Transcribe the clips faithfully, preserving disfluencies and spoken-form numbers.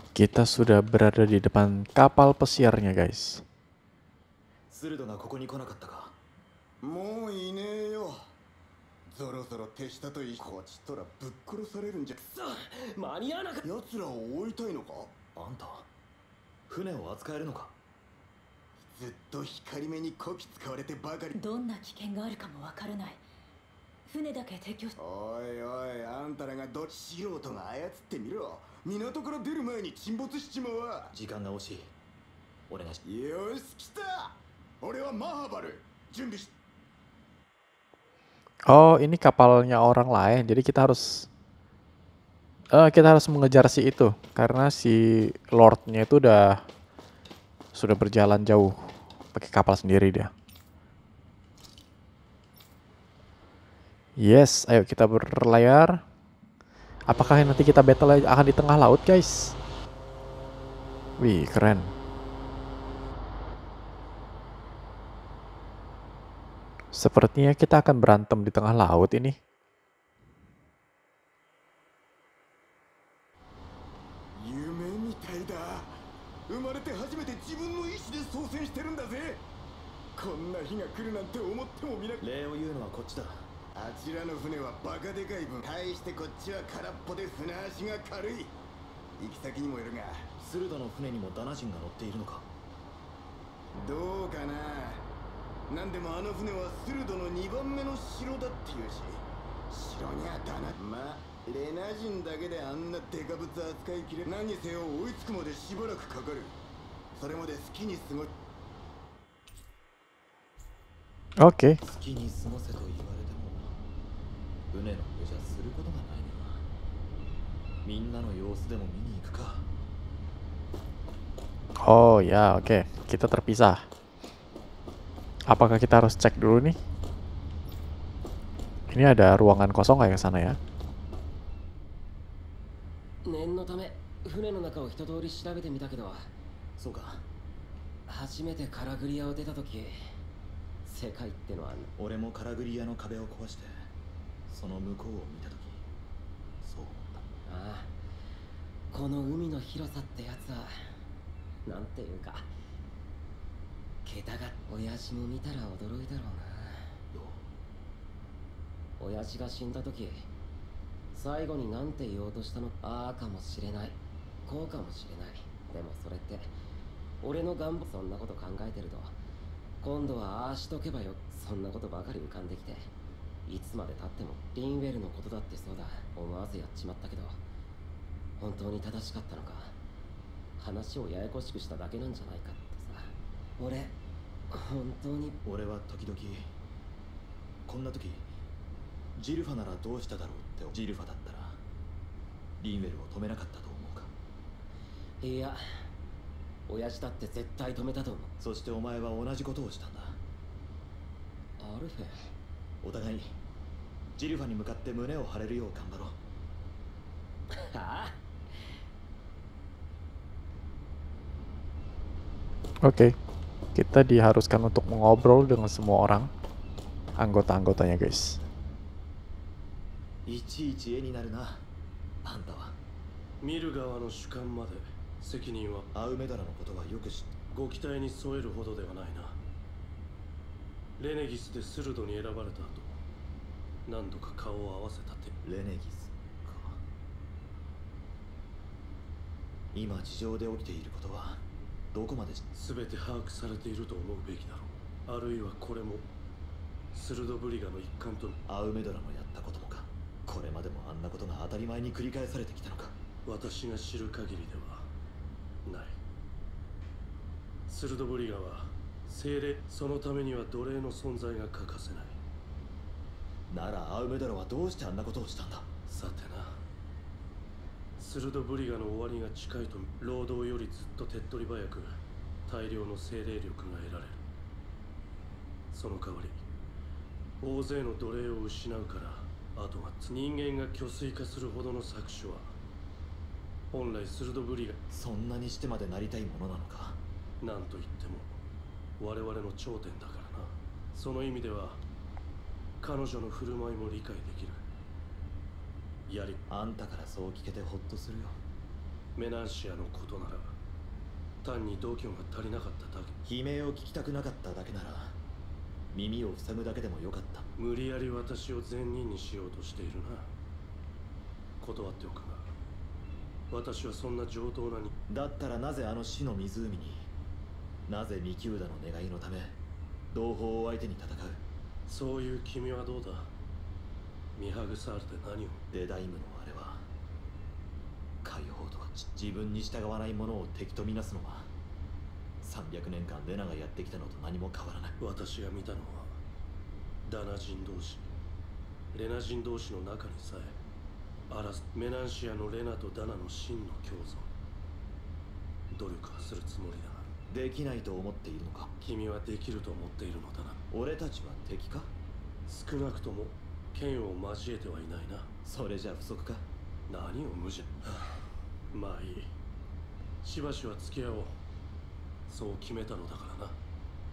Kita sudah berada di depan kapal pesiarnya, guys. スルドがここに来なかったか。 もういねえよ。ぞろぞろ手下といいこちとらぶっ殺されるんじゃ。くさあ、間に合わなかった。 奴らを追いたいのか。 あんた船を扱えるのか。 ずっと光目にこき使われてばかり。 どんな危険があるかもわからない。船だけ提供し。 おいおい、あんたらがど素人が操ってみろ。港から出る前に沈没しちまうわ。 時間が惜しい。お願いし。 よし来た。俺はマハバル。準備し。 Oh, ini kapalnya orang lain. Jadi kita harus uh, kita harus mengejar si itu karena si Lordnya itu udah sudah berjalan jauh pakai kapal sendiri dia. Yes, ayo kita berlayar. Apakah nanti kita battle akan di tengah laut, guys? Wih, keren. Sepertinya kita akan berantem di tengah laut ini. 夢みたいだ。生まれて初めて自分の意志で操船してるんだぜ。こんな日が来るなんて思ってもみな。 礼を言うのはこっちだ。 あちらの船はバカでかい分、対してこっちは空っぽで船足が軽い。行き先にもいるが、 スルドの船にもダナ人が乗っているのか。 どうかな。なんでもあの船はスルドのにばんめの城だっていうし、城にはだな。まあレナ人だけであんなデカブツ扱いきれ。何にせよ追いつくまでしばらくかかる。それまで好きに過ご。 Oke. 好きに過ごせと言われても船の上じゃすることがないな。みんなの様子でも見に行くか。 Oh ya, oke. Kita terpisah. Apakah kita harus cek dulu nih? Ini ada ruangan kosong nggak ke sana ya? 念のため船の中を一通り調べてみたけど、 そうか。 初めてカラグリアを出た時、世界ってのは俺もカラグリアの壁を壊してその向こうを見た時そう思った。 ああ、この海の広さってやつはなんていうか、桁が。親父も見たら驚いたろうな。親父が死んだ時、最後になんて言おうとしたの。ああかもしれない、こうかもしれない。でもそれって俺の願望。そんなこと考えてると今度はああしとけばよ。そんなことばかり浮かんできて、いつまで経ってもリンウェルのことだってそうだ。思わずやっちまったけど本当に正しかったのか。話をややこしくしただけなんじゃないかってさ。俺本当に。 俺は時々こんな時ジルファならどうしただろうって。ジルファだったらリンウェルを止めなかったと思うか。 いや、親父だって絶対止めたと思う。 そしてお前は同じことをしたんだ。 アルフェ、 お互いにジルファに向かって胸を張れるよう頑張ろう。 はあ。 Oke. Kita diharuskan untuk mengobrol dengan semua orang, anggota-anggotanya, guys. いちいち絵になるな、あんたは。 見る側の主観まで責任は。 アウメダラのことはよく知って。 ご期待に添えるほどではないな。レネギスでスルドに選ばれた後、何度か顔を合わせたって。 レネギスか。今地上で起きていることはどこまで。 全て把握されていると思うべきだろう。あるいはこれもスルドブリガの一環と。 アウメドラのやったこともか。これまでもあんなことが当たり前に繰り返されてきたのか。 私が知る限りではない。スルドブリガは精霊、そのためには奴隷の存在が欠かせない。 ならアウメドラはどうしてあんなことをしたんだ。 さてな、スルドブリガの終わりが近いと。労働よりずっと手っ取り早く大量の精霊力が得られる。その代わり大勢の奴隷を失うから、あとは人間が虚勢化するほどの搾取は本来スルドブリガ。 そんなにしてまでなりたいものなのか。 なんといっても我々の頂点だからな。その意味では彼女の振る舞いも理解できる。やり。 あんたからそう聞けてホッとするよ。 メナンシアのことなら単に度胸が足りなかっただけ。 悲鳴を聞きたくなかっただけなら耳を塞ぐだけでもよかった。 無理やり私を善人にしようとしているな。断っておくが、私はそんな上等なに。 だったらなぜあの死の湖に、なぜミキューダの願いのため同胞を相手に戦う。 そういう君はどうだ。ミハグサールで何を。 デダイムのあれは解放とは自分に従わない者を敵とみなすのはさんびゃくねんかんレナがやってきたのと何も変わらない。 私が見たのはダナ人同士、レナ人同士の中にさえあらすメナンシアのレナとダナの真の共存。努力はするつもりだが。 できないと思っているのか。 君はできると思っているのだな。 俺たちは敵か。 少なくとも剣を交えてはいないな。 それじゃ不足か。 何を無邪。まあいい、しばしは付き合おう。そう決めたのだからな。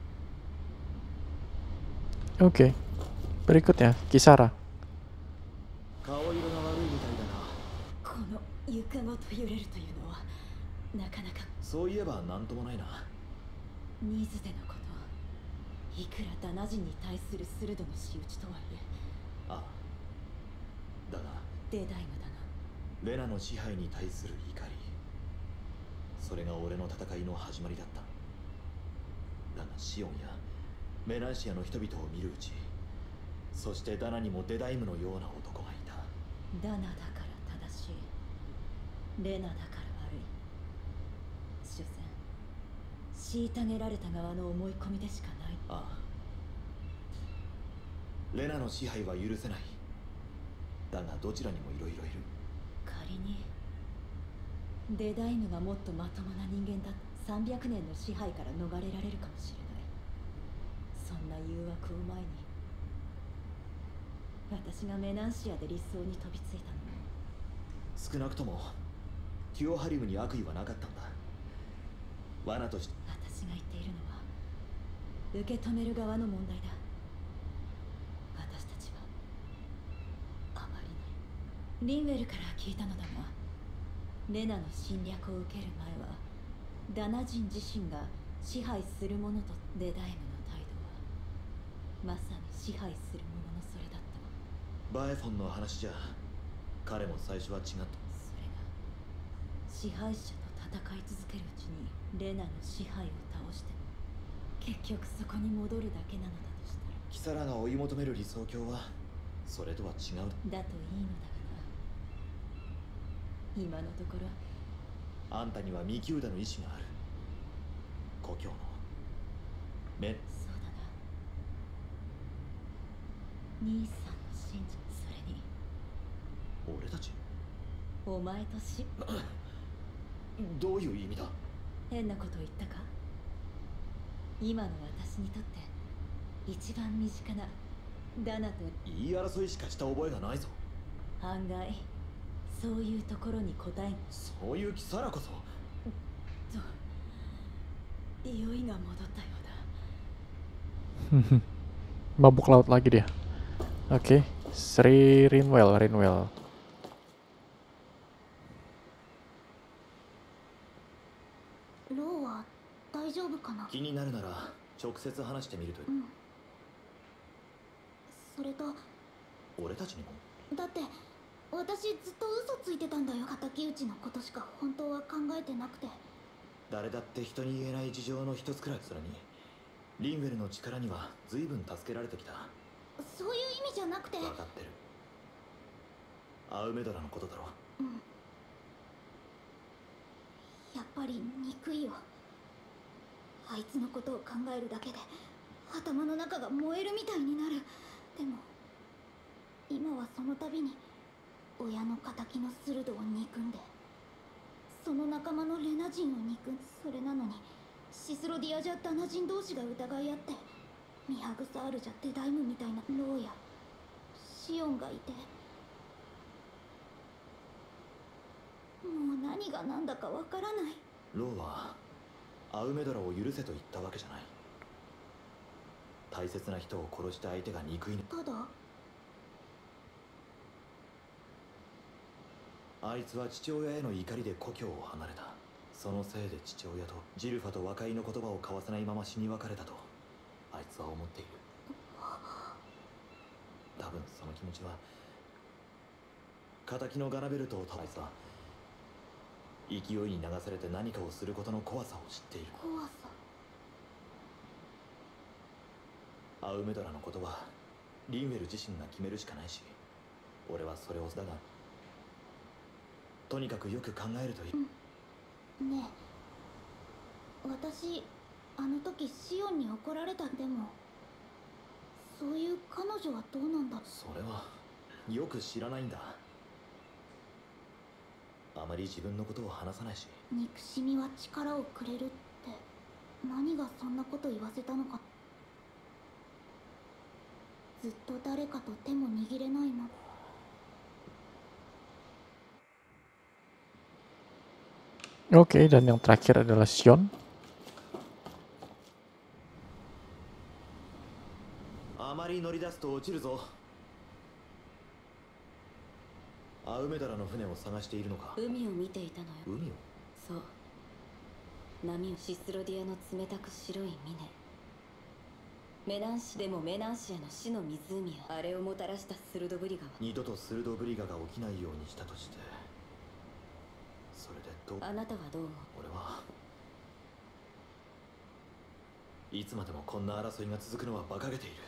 Oke, berikutnya Kisara. 顔色が悪いみたいだな。 この床ごと揺れるというのはなかなか。 そういえば何ともないな。 ニーズでのこと、いくらダナ人に対する鋭の仕打ちとはいえ。 ああ、だがデダイムだな。 レナの支配に対する怒り、それが俺の戦いの始まりだった。だがシオンやメナンシアの人々を見るうち、そしてダナにもデダイムのような男がいた。 ダナだから正しい、レナだから悪い。所詮虐げられた側の思い込みでしかない。 ああ、レナの支配は許せない。だがどちらにもいろいろいる。 仮にデダイムがもっとまともな人間だ、さんびゃくねんの支配から逃れられるかもしれない。そんな誘惑を前に私がメナンシアで理想に飛びついたのも。 少なくともテュオハリムに悪意はなかったんだ。罠として。 私が言っているのは受け止める側の問題だ。私たちはあまりにリンウェルから聞いたのだが、レナの侵略を受ける前はダナ人自身が支配する者とデダイムの態度はまさに支配する者のそれだった。 バエフォンの話じゃ彼も最初は違った。 それが支配者と戦い続けるうちにレナの支配を倒しても結局そこに戻るだけなのだとしたら。 キサラが追い求める理想郷はそれとは違う。 だといいのだがな。今のところあんたにはミキューダの意志がある。故郷のめ。 そうだな。兄さんの信じ、それに俺たち。 お前とし。 どういう意味だ。 変なこと言ったか。今の私にとって一番身近なダナと。 言い争いしかした覚えがないぞ。 案外そういうところに答え。 そういうキサラこそ。 と酔いが戻ったようだ。 Mabuk laut lagi dia. Oke, Sri Rinwell, Rinwell. ローは大丈夫かな。 気になるなら直接話してみるといい。 うん。それと俺たちにも。 だって私ずっと嘘ついてたんだよ。敵討ちのことしか本当は考えてなくて。 誰だって人に言えない事情の一つくらい。それにリンウェルの力には随分助けられてきた。 そういう意味じゃなくて。 分かってる。アウメドラのことだろ。 うん。やっぱり憎いよ。あいつのことを考えるだけで頭の中が燃えるみたいになる。でも今はその度に親の敵のスルドを憎んで、その仲間のレナ人を憎ん。それなのにシスロディアじゃダナ人同士が疑い合って、ミハグサールじゃデダイムみたいなローやシオンがいて、もう何が何だかわからない。 ローはアウメドラを許せと言ったわけじゃない。大切な人を殺した相手が憎い。 ただあいつは父親への怒りで故郷を離れた。そのせいで父親とジルファと和解の言葉を交わせないまま死に別れたとあいつは思っている。多分その気持ちは敵のガナベルトを倒すは勢いに流されて何かをすることの怖さを知っている。 怖さ。 アウメドラのことはリンウェル自身が決めるしかないし、俺はそれをだがとにかくよく考えるといい。 うん、ねえ、私あの時シオンに怒られた。でもそういう彼女はどうなんだ。 それはよく知らないんだ。あまり自分のことを話さないし。 憎しみは力をくれるって何がそんなこと言わせたのか。ずっと誰かと手も握れないの。 Oke, dan yang terakhir adalah Sion. あまり乗り出すと落ちるぞ。アウメダラの船を探しているのか。 海を見ていたのよ。 海を。 そう。波をシスロディアの冷たく白い峰。メナンシでもメナンシアの死の湖やあれをもたらしたスルドブリガは二度とスルドブリガが起きないようにしたとして、それでどう。 あなたはどう思う？ 俺はいつまでもこんな争いが続くのは馬鹿げている。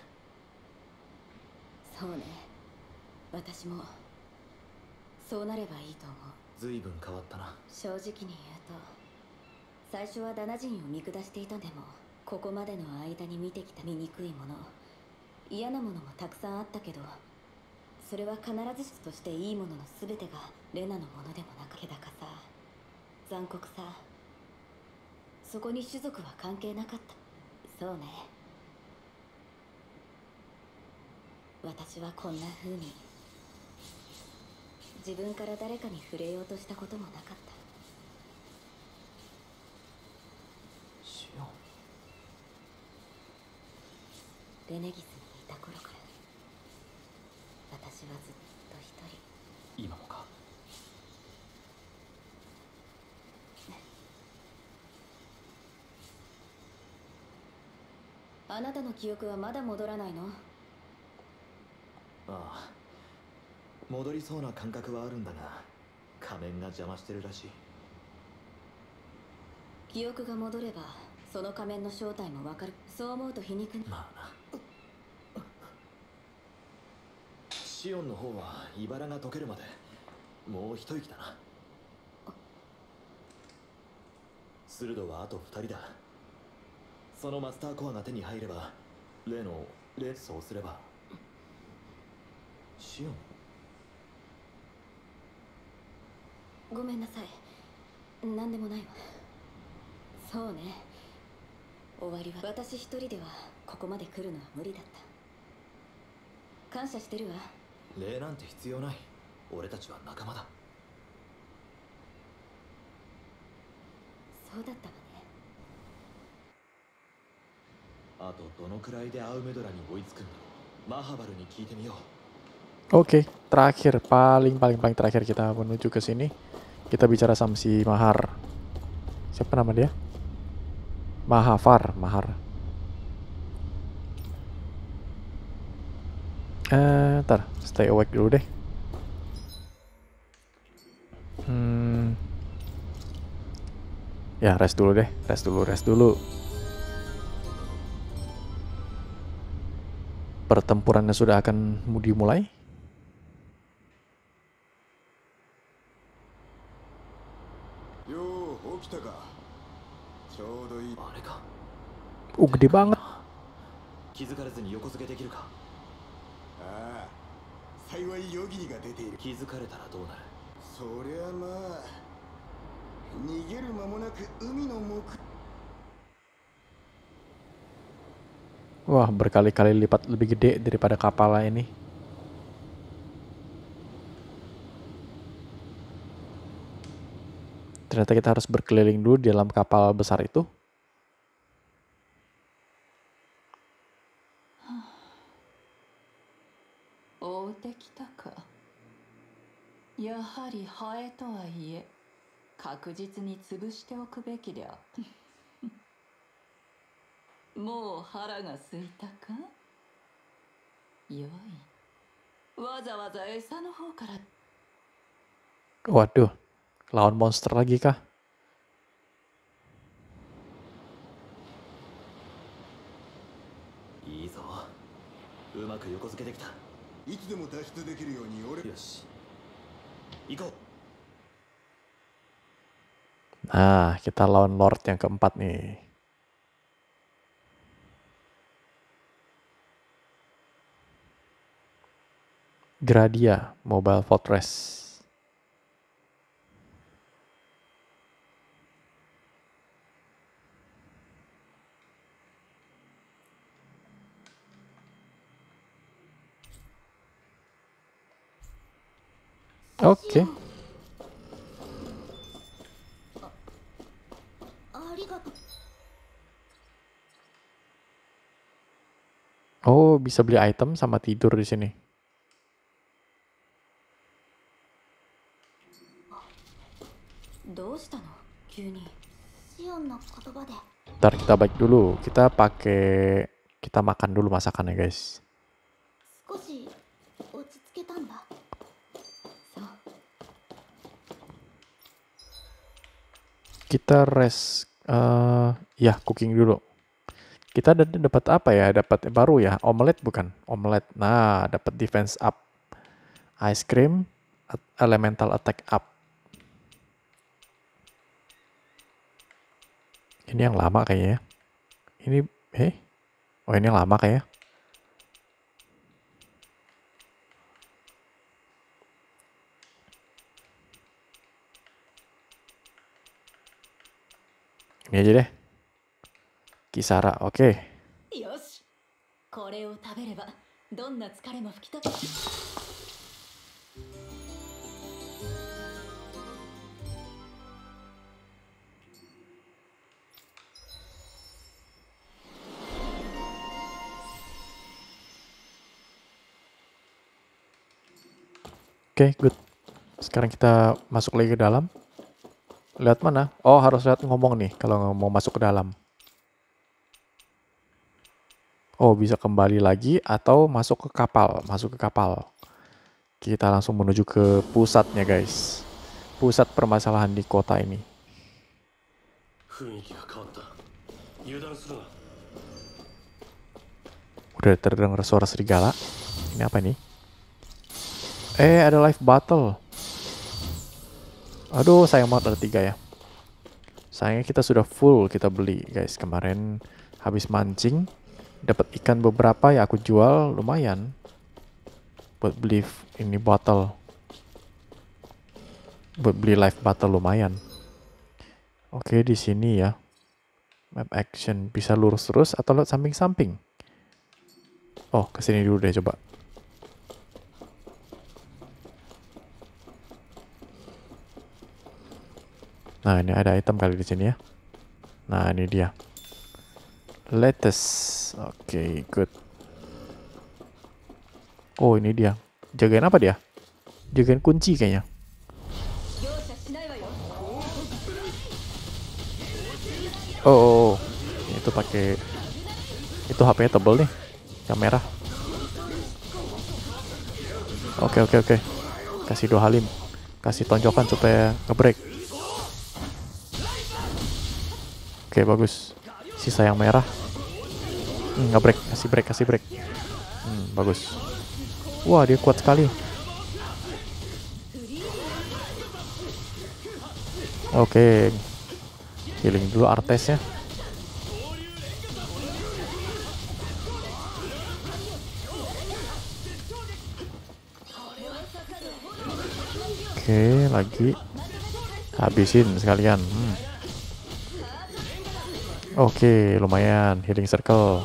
そうね、私もそうなればいいと思う。 随分変わったな。 正直に言うと最初はダナ人を見下していた。でもここまでの間に見てきた醜いもの、嫌なものもたくさんあったけど、それは必ずしとしていいものの全てがレナのものでもなく、気高さ、残酷さ、そこに種族は関係なかった。そうね、私はこんな風に自分から誰かに触れようとしたこともなかった。 シオン。 レネギスにいた頃から私はずっと一人。 今もか。 あなたの記憶はまだ戻らないの？ ああ、戻りそうな感覚はあるんだが仮面が邪魔してるらしい。 記憶が戻ればその仮面の正体もわかる。そう思うと皮肉に。 まあな。シオンの方は茨が解けるまでもう一息だな。スルドはあと二人だ。そのマスターコアが手に入れば例のレッスをすれば。シオン、 ごめんなさい、何でもないわ。そうね、終わりは私一人ではここまで来るのは無理だった。感謝してるわ。 礼なんて必要ない。俺たちは仲間だ。 そうだったわね。 あとどのくらいでアウメドラに追いつくんだろう。マハバルに聞いてみよう。 Oke, terakhir paling paling paling terakhir kita menuju ke sini. Kita bicara sama si Mahar. Siapa nama dia? Mahafar, Mahar. Eh, ntar, stay awake dulu deh. Hmm. Ya, rest dulu deh, rest dulu, rest dulu. Pertempurannya sudah akan dimulai. Uh, gede banget. 気づかれずに横付けできるか。 ああ、幸いヨギが出ている。 気づかれたらどうなる。 そりゃまあ、逃げる間もなく海の目。 Wah, berkali-kali lipat lebih gede daripada kapalnya ini. Ternyata kita harus berkeliling dulu di dalam kapal besar itu. やはりハエとはいえ確実に潰しておくべきであった。もう腹が空いたか。よい。わざわざ餌の方から。 Waduh, lawan monster lagi kah? いいぞ、うまく横付けできた。 いつでも脱出できるように俺。 よし、行こう。 Nah, kita lawan Lord yang keempat nih. Gradia Mobile Fortress. Oke. Okay. ありがとう。 Oh, bisa beli item sama tidur di sini. どうしたの急に。 シオンの言葉で。 Ntar kita balik dulu. Kita pakai kita makan dulu masakannya, guys. 少し落ち着けたんだ。そう。 Kita rest, uh, ya cooking dulu. Kita dapat apa ya? Dapat baru ya? Omelet bukan? Omelet. Nah, dapat defense up, ice cream, elemental attack up. Ini yang lama kayaknya. Ini, eh? Oh, ini yang lama kayaknya. Ini aja deh. Kisara, oke. Okay. よし。これを食べればどんな疲れも吹き飛ぶ。 Oke, okay, good. Sekarang kita masuk lagi ke dalam. Lihat mana? Oh, harus lihat ngomong nih kalau mau masuk ke dalam. Oh, bisa kembali lagi atau masuk ke kapal. Masuk ke kapal. Kita langsung menuju ke pusatnya, guys. Pusat permasalahan di kota ini. Udah terdengar suara serigala. Ini apa nih? Eh, ada live battle. Aduh, sayang banget ada tiga ya. Sayangnya kita sudah full kita beli, guys. Kemarin habis mancing, dapat ikan beberapa ya aku jual, lumayan. Buat beli ini battle. Buat beli live battle lumayan. Oke, di sini ya. Map action bisa lurus terus atau lewat samping-samping. Oh, kesini dulu deh coba. Nah, ini ada item kali di sini ya. Nah, ini dia. Lettuce. Oke, okay, good. Oh, ini dia. Jagain apa dia? Jagain kunci kayaknya. Oh, oh, oh. Itu pakai itu H P-nya tebel nih. Yang merah. Oke, okay, oke, okay, oke. Okay. Kasih dua halim. Kasih tonjokan supaya nge-break. Oke, bagus. Sisa yang merah. Hmm, nggak break, kasih break, kasih break. Hmm, bagus. Wah, dia kuat sekali. Oke. Healing dulu Artesnya. Oke, lagi. Habisin sekalian. Hmm. Oke, lumayan. Healing circle.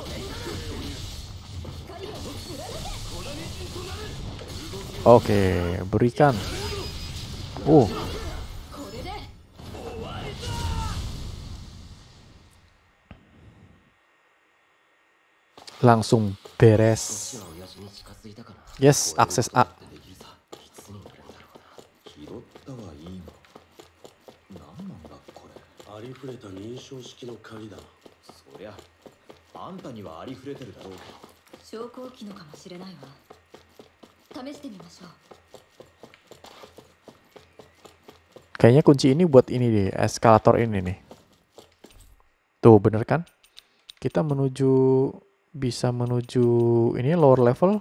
Oke, berikan. Uh. Langsung beres. Yes, akses A. りふれた認証式の鍵だ。 そりゃあんたにはありふれてるだろうけど。 昇降機のかもしれないわ。試してみましょう。 Kayaknya kunci ini buat ini deh, eskalator ini nih. Tuh, bener kan? Kita menuju, bisa menuju ini lower level.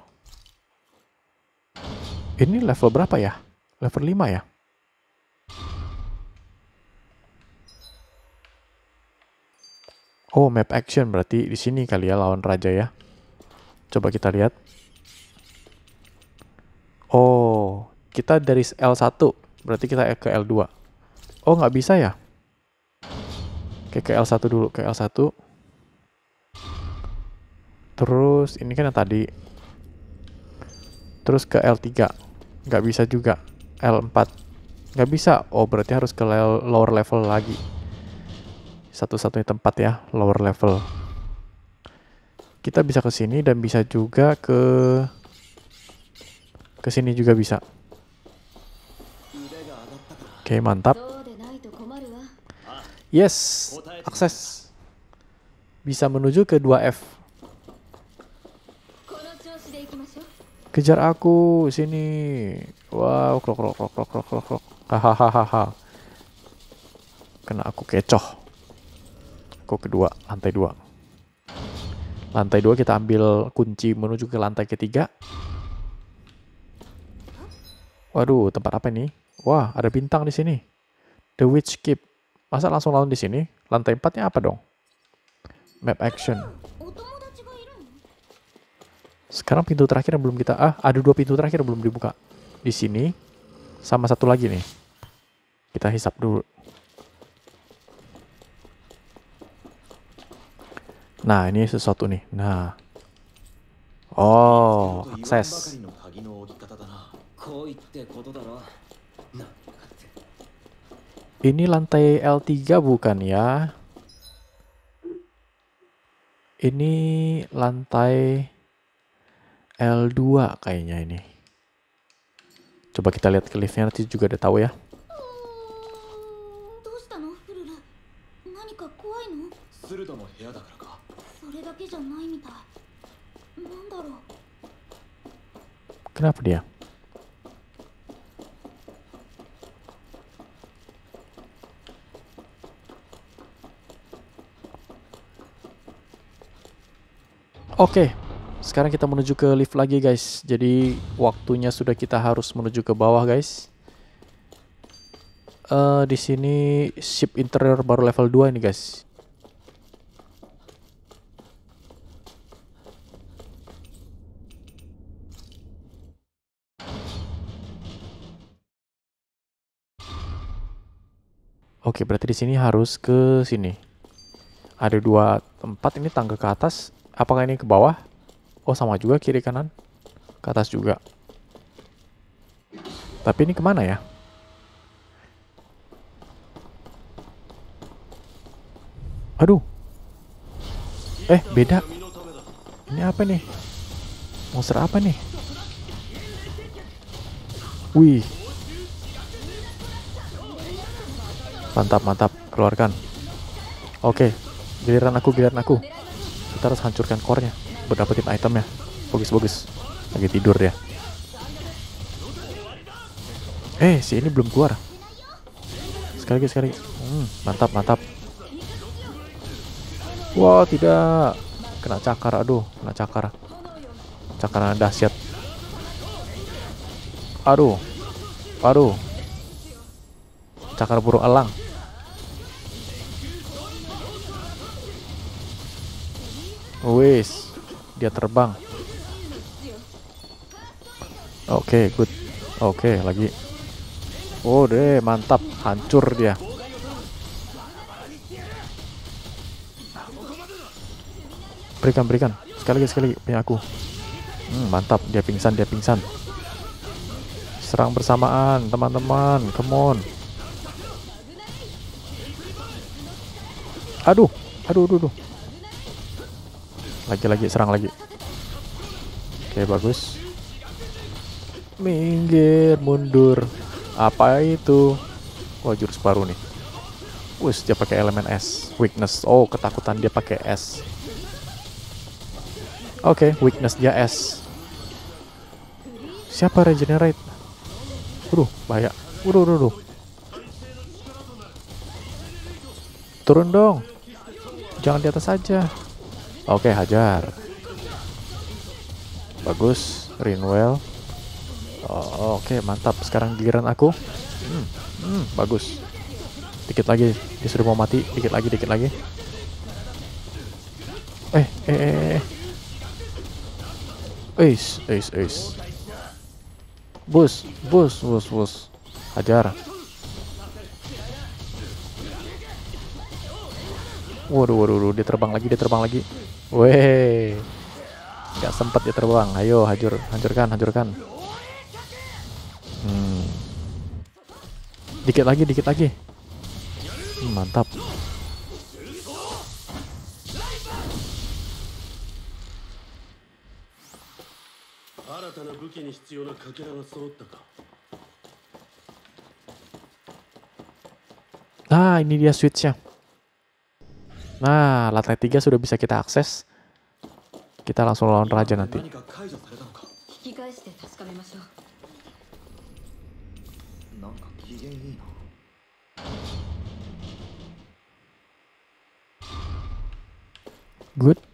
Ini level berapa ya? Level lima ya? Oh, map action berarti di sini kali ya lawan raja ya. Coba kita lihat. Oh, kita dari L satu, berarti kita ke L dua. Oh, nggak bisa ya? Oke, ke L satu dulu, ke L satu. Terus, ini kan yang tadi. Terus ke L tiga. Nggak bisa juga. L empat. Nggak bisa. Oh, berarti harus ke lower level lagi. Satu-satunya tempat ya, lower level. Kita bisa ke sini dan bisa juga ke... Ke sini juga bisa. Oke, mantap. Yes, akses. Bisa menuju ke dua F. Kejar aku sini. Wow, krok krok krok krok krok krok krok. Hahaha. Kena aku kecoh. Aku kedua, lantai dua. Lantai dua kita ambil kunci menuju ke lantai ketiga. Waduh, tempat apa ini? Wah, ada bintang di sini. The Witch Keep. Masa langsung lawan di sini? Lantai empatnya apa dong? Map action. Sekarang pintu terakhir yang belum kita... Ah, ada dua pintu terakhir yang belum dibuka. Di sini. Sama satu lagi nih. Kita hisap dulu. Nah, ini sesuatu nih. Nah. Oh, akses. Ini lantai L tiga bukan ya? Ini lantai L dua kayaknya ini. Coba kita lihat ke liftnya, nanti juga udah tahu ya. Kenapa dia? Oke, sekarang kita menuju ke lift lagi guys. Jadi waktunya sudah kita harus menuju ke bawah guys. Uh, di sini ship interior baru level dua ini guys. Oke, berarti di sini harus ke sini. Ada dua tempat, ini tangga ke atas. Apakah ini ke bawah? Oh, sama juga kiri kanan. Ke atas juga. Tapi ini kemana ya? Aduh. Eh, beda. Ini apa nih? Monster apa nih? Wih. Mantap, mantap. Keluarkan. Oke. Giliran aku, giliran aku. Kita harus hancurkan core-nya buat dapetin itemnya. Bagus-bagus. Lagi tidur dia. Eh, si ini belum keluar. Sekali lagi, sekali lagi. Hmm, mantap, mantap. Wah, tidak. Kena cakar, aduh. Kena cakar. Cakaran dahsyat. Aduh. Aduh. Cakar burung elang. Wis, dia terbang. Oke, okay, good. Oke, okay, lagi. Oh deh, mantap, hancur dia. Berikan, berikan. Sekali lagi, sekali lagi, punya aku. Hmm, mantap, dia pingsan, dia pingsan. Serang bersamaan, teman-teman. Come on. Aduh, aduh, aduh, aduh. Lagi-lagi, serang lagi. Oke, bagus. Minggir, mundur. Apa itu? Wah, jurus baru nih. Wih, dia pakai elemen es. Weakness. Oh, ketakutan dia pakai es. Oke, okay, weakness dia es. Siapa regenerate? Waduh, bahaya. Waduh, waduh, waduh. Turun dong. Jangan di atas saja. Oke, okay, hajar. Bagus, Rinwell. Oh, oke, okay, mantap. Sekarang giliran aku. Hmm, hmm, bagus. Dikit lagi, dia sudah mau mati. Dikit lagi, dikit lagi. Eh, eh, eh, eh. Ace, ace, ace. Bus, bus, bus, bus. Hajar. Waduh, waduh, waduh, dia terbang lagi, dia terbang lagi. Weh, nggak sempat dia terbang. Ayo, hancur, hancurkan, hancurkan. Hmm. Dikit lagi, dikit lagi. Hmm, mantap. Nah, ini dia switch-nya. Nah, lantai tiga sudah bisa kita akses. Kita langsung lawan raja nanti. Good.